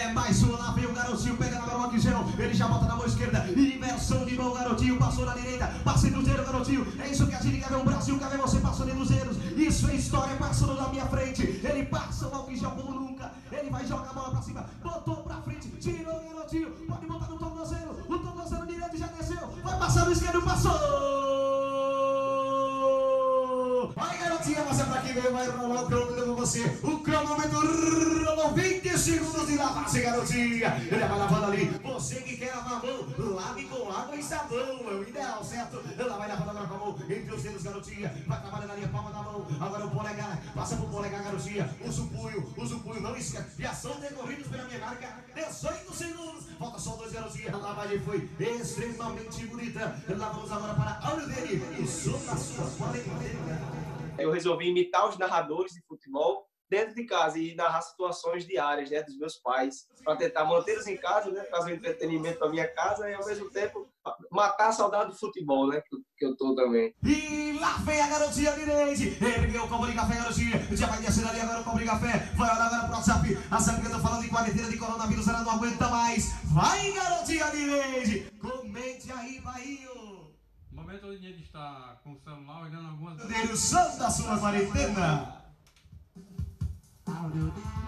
É mais uma, lá vem o garotinho, pega na mão gel, ele já bota na mão esquerda, inversão de mão, garotinho, passou na direita, passa em cruzeiro, garotinho, é isso que a gente quer ver o Brasil, quer ver você passando em cruzeiros, isso é história, passando na minha frente, ele passa o álcool gel como nunca, ele vai jogar a bola pra cima, botou pra frente, tirou o garotinho, pode botar no tornozelo, o tornozelo direito já desceu, vai passar no esquerdo, passou! Vai, garotinha, você pra quem veio, vai rolar o cronômetro com você. O cronômetro rolou 20 segundos de lavagem, garotinha. Ele vai lavando ali. Você que quer lavar a mão, lave com água e sabão. É o ideal, certo? Ela vai lavando agora com a mão entre os dedos, garotinha. Vai trabalhando ali a palma da mão. Agora o polegar. Passa pro polegar, garotinha. Usa o punho, não esquece. Já são decorridos pela minha marca. 18 segundos. Falta só 2, garotinha. A lavagem foi extremamente bonita. Lá vamos agora para a hora dele. E sobre a sua quarentena. Eu resolvi imitar os narradores de futebol dentro de casa e narrar situações diárias, né, dos meus pais, para tentar mantê-los em casa, né, trazer entretenimento para minha casa e, ao mesmo tempo, matar a saudade do futebol, né, que eu tô também. E lá vem a garotinha Lineide, ergueu o copo de café, garotinha, já vai descendo ali agora o copo de café, vai olhar agora pro WhatsApp, a sabe que eu tô falando de quarentena de coronavírus, ela não aguenta mais, vai, garotinha Lineide, comente aí, Bahia. No momento ele está com o celular olhando algumas... Deus da sua quarentena.